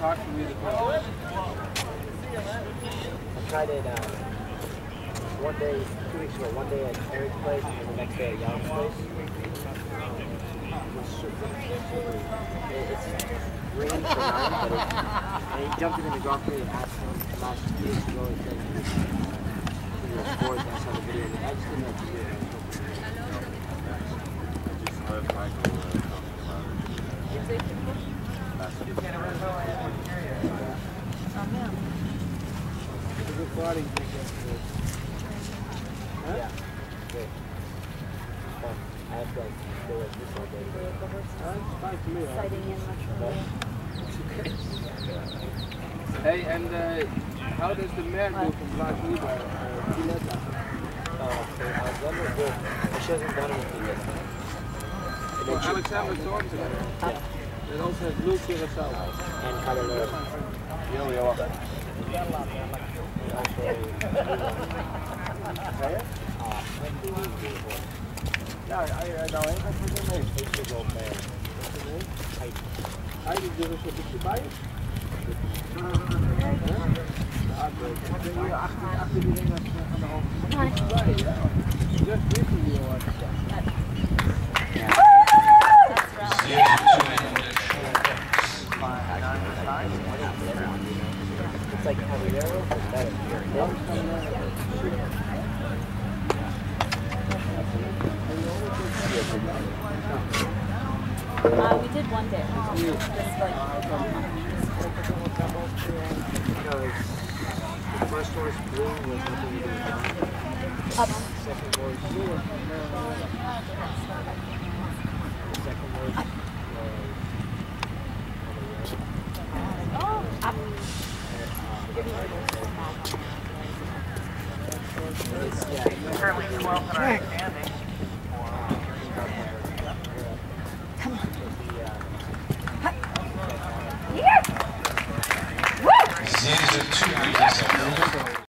hard for me to play. I tried it one day, 2 weeks ago, one day at Eric's place and the next day at Yal's place. It's green for 9, but and he jumped in the golf plate and asked him last 2 weeks ago and said he was bored. I saw the video. I just didn't know what to do. I just heard Michael talking about it. It's a good party. Huh? Yeah. Good. Fun. I have to like go like this all day. It's fine to me. Sighting in much. Hey, and how does the mare go from Black River to Letta? So Alexander good. She hasn't done anything yet. Well, Alexander told me that. They also have blue curacao. And Calero. Ja, nou één gaat voor de meeste. Dat is wel mee. Hij doet er een beetje bij. Ja, achter die ring aan de hoofd. Just briefly, It's like Calero, but better. We did one day. Just like The first horse blue was nothing to do with up. the second horse blue. The second horse Up. Currently 12 tonight, Andy. Come on. Ziezo WEF.